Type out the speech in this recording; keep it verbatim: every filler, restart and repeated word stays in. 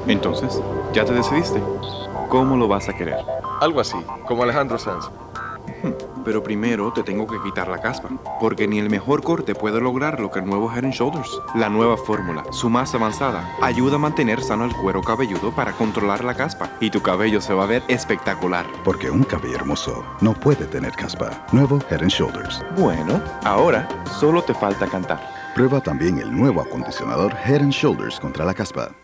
Entonces, ¿ya te decidiste? ¿Cómo lo vas a querer? Algo así, como Alejandro Sanz. Hmm, Pero primero te tengo que quitar la caspa, porque ni el mejor corte puede lograr lo que el nuevo Head and Shoulders. La nueva fórmula, su más avanzada, ayuda a mantener sano el cuero cabelludo para controlar la caspa, y tu cabello se va a ver espectacular. Porque un cabello hermoso no puede tener caspa. Nuevo Head and Shoulders. Bueno, ahora solo te falta cantar. Prueba también el nuevo acondicionador Head and Shoulders contra la caspa.